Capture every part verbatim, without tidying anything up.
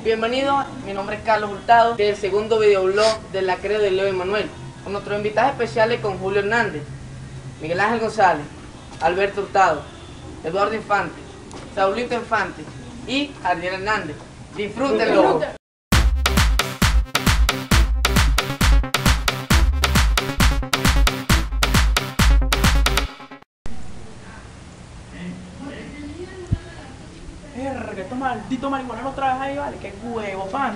Bienvenidos, mi nombre es Carlos Hurtado, del segundo videoblog de la Creo de Leo y Manuel, con nuestros invitados especiales con Julio Hernández, Miguel Ángel González, Alberto Hurtado, Eduardo Infante, Saulito Infante y Ariel Hernández. Disfrútenlo. Verga, estos malditos marihuaneros otra vez ahí, vale, qué huevo, pana.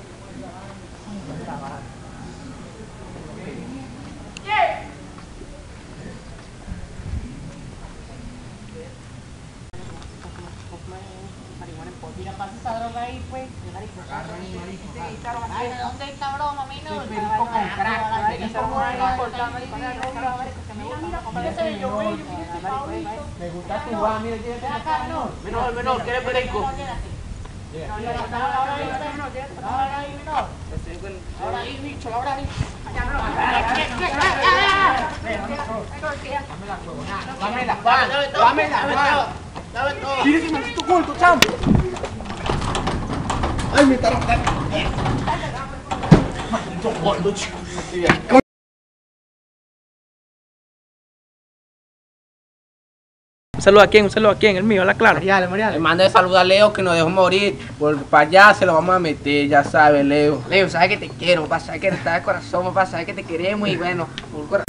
Mira, pasa esa droga ahí, pues. Ay, ¿de dónde está broma, mi no? Soy perico con crack. Me gusta tu va, mira, llévate acá, menor. Menor, menor, ¿quieres perico? Ahora ahí, bicho, ahora ahí. Dame la pan, dame la pan. Dame todo. Mira ese maldito culto, chamo. Ay, me está rompiendo. Maldito gordo, chico. ¿Un saludo a quién? ¿Un saludo a quién? El mío, la claro. Mariale, Mariale. Le mando de saludar a Leo que nos dejó morir. Por para allá se lo vamos a meter, ya sabes, Leo. Leo, sabes que te quiero, papá, sabes que estás de corazón, papá, sabes que te queremos y bueno, por corazón.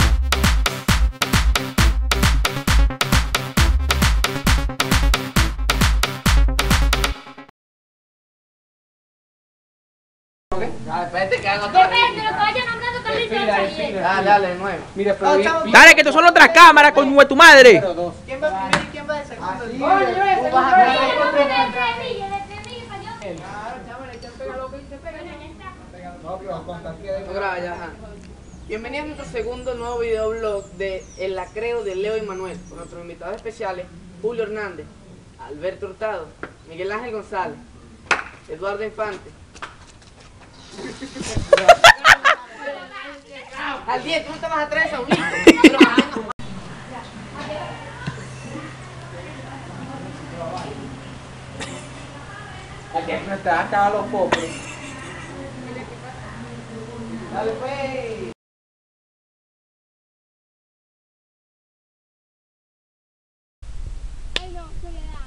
Dale, espérate que hago otra vez. Depende, lo que vaya nombrando Carlitos del taller. Dale, dale, de nuevo. Mira, pero bien. Dale, que tú son otras cámaras, con tu madre. ¿Quién va primero y quién va de segundo? Así, Tú vas a Oye, hacer no otro. me des tremilla, de tremilla para yo. Claro, chaval, hay que pegar lo que te pega. No, pero con aquí No graba ya, ajá. Bienvenidos a nuestro segundo nuevo videoblog de El Lacreo de Leo y Manuel, con nuestros invitados especiales Julio Hernández, Alberto Hurtado, Miguel Ángel González, Eduardo Infante. Al diez, tú no te vas a traer, Saulito. me está acá los focos. Dale, pues. Ay, no, soledad.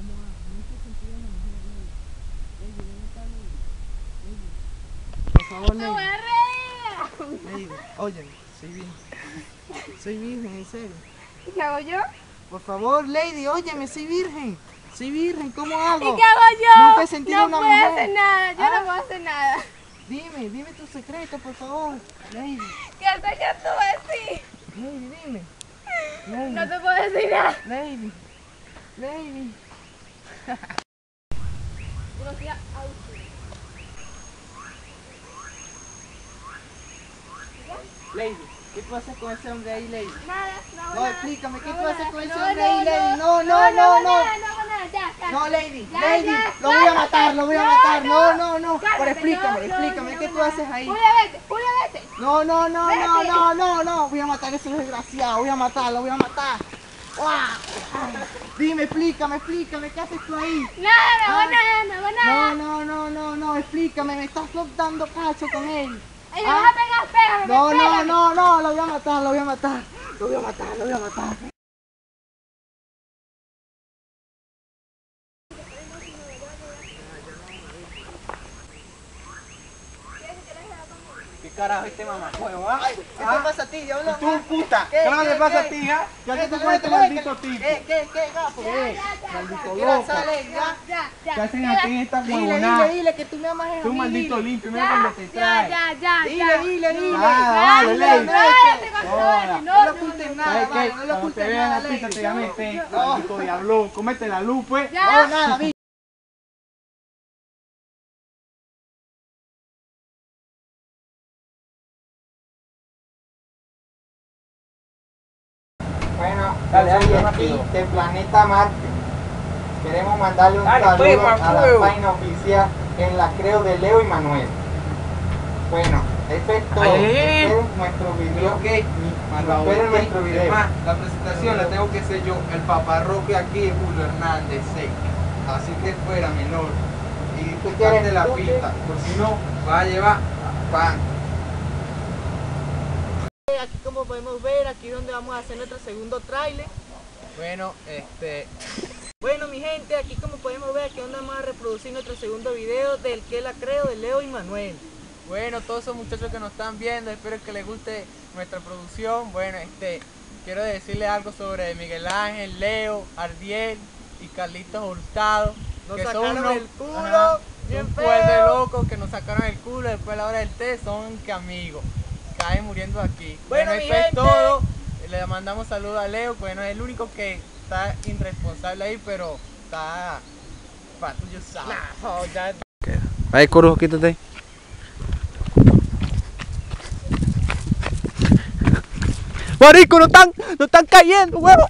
Por favor, Me Lady. voy a reír. Lady, óyeme, soy virgen. Soy virgen, en serio. ¿Qué hago yo? Por favor, Lady, óyeme, soy virgen. Soy virgen, ¿cómo hago? ¿Y qué hago yo? Nunca he sentido no una puedo mujer. hacer nada, yo ¿Ah? no puedo hacer nada. Dime, dime tu secreto, por favor. Lady, ¿Qué secreto tú vas a decir? Lady, dime. Lady, No te puedo decir nada. Lady, Lady. Conocía a usted. Lady, ¿qué tú haces con ese hombre ahí, Lady? Nada, no hago No, nada. explícame, ¿qué No tú hago haces nada. con ese No, hombre ahí, no, Lady? no, No, no, no, hago no. nada, no hago nada, ya, ya. No, Lady, Ya, Lady, ya, lo voy a ya. matar, lo voy a No, matar. No, no. no, no. Pero Cálmate, explícame, no, no, explícame, no ¿qué hago tú haces nada. ahí? Julia, vete, Julia, vete. No, no, no, no, Vete. no, no, no. Voy a matar a ese desgraciado, voy a matarlo, voy a matar. ¡Guau! Dime, explícame, explícame, ¿qué haces tú ahí? Nada, no hago Ah. nada, no hago nada. No, no, no, no, no, explícame, me estás dando cacho con él. Ay, Ah. me vas a pegar, pégame, No, no, pégame. no, no, lo voy a matar, lo voy a matar. Lo voy a matar, lo voy a matar. ¿Qué carajo este mamacuevo? Ay, ¿qué te pasa a ti, diablo? Tú, puta, ¿Qué, ¿qué es lo qué, que pasa qué? a ti, ah? ¿Qué haces tú ¿Qué, con este qué, maldito qué, tipo? ¿Qué, qué, qué, gapo? Ya, ya, ya, Maldito ¿Qué loco. pasa, Lady? ya, ya, ya. ¿Qué hacen aquí en esta Dile, huevonada? dile, dile que tú me amas a Tú mí, maldito dile. limpio, mira cuando te Ya, trae. ya, ya, Dile, ya. dile, dile. Ah, dale, Dile, Lady. dile. Cállate con Joda. todo, No no, le no, ocultes no. nada, ¿Sabes vale, qué? no le Cuando te ocultes vean nada, la pista Lady. te llamen este, No. maldito diablo, cómete la luz, pues. Ya. No, nada, vi. Bueno, Dale, yo soy dale, aquí rápido. del planeta Marte. Queremos mandarle un Dale, saludo pues, a la Manfuego. página oficial en la Creo de Leo y Manuel. Bueno, eso es todo. Ay, ay, ay. Esperen nuestro video. Ok, Esperen nuestro video. la presentación la tengo que hacer yo, el paparroque aquí es Julio Hernández, sí. Así que fuera, menor. Y ¿Qué quieres de la tú? pista, por si no, va a llevar pan. Aquí como podemos ver, aquí es donde vamos a hacer nuestro segundo tráiler. Bueno, este, Bueno mi gente, aquí como podemos ver, aquí es donde vamos a reproducir nuestro segundo video del que la creo de Leo y Manuel. bueno, todos esos muchachos que nos están viendo, espero que les guste nuestra producción. Bueno, este, quiero decirles algo sobre Miguel Ángel, Leo, Ardiel y Carlitos Hurtado. Nos que sacaron unos- el culo, ajá, bien un feo. pueblo de locos que nos sacaron el culo después de la hora del té, son que amigos. Caen muriendo aquí. Bueno, eso mi es gente. todo. Le mandamos saludos a Leo, bueno, es el único que está irresponsable ahí, pero está pa' tú, yo sabes. No, ya. Ahí, Corujo, quítate. Marico, no están, no están cayendo, huevo.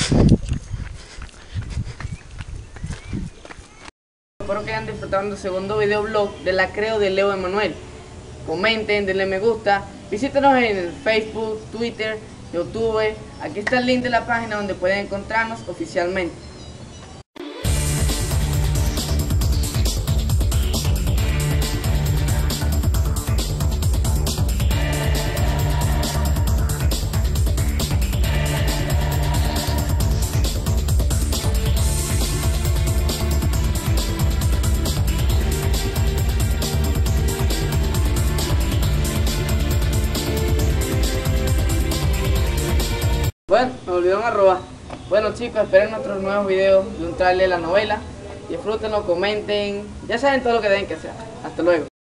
Espero que hayan disfrutado del segundo videoblog de la creo de Leo Emanuel. Comenten, denle me gusta, visítenos en Facebook, Twitter, YouTube. Aquí está el link de la página donde pueden encontrarnos oficialmente. Bueno, me olvidaron arrobar. Bueno chicos, esperen nuestros nuevos videos de un trailer de la novela. Disfrútenlo, comenten. Ya saben todo lo que deben que hacer. Hasta luego.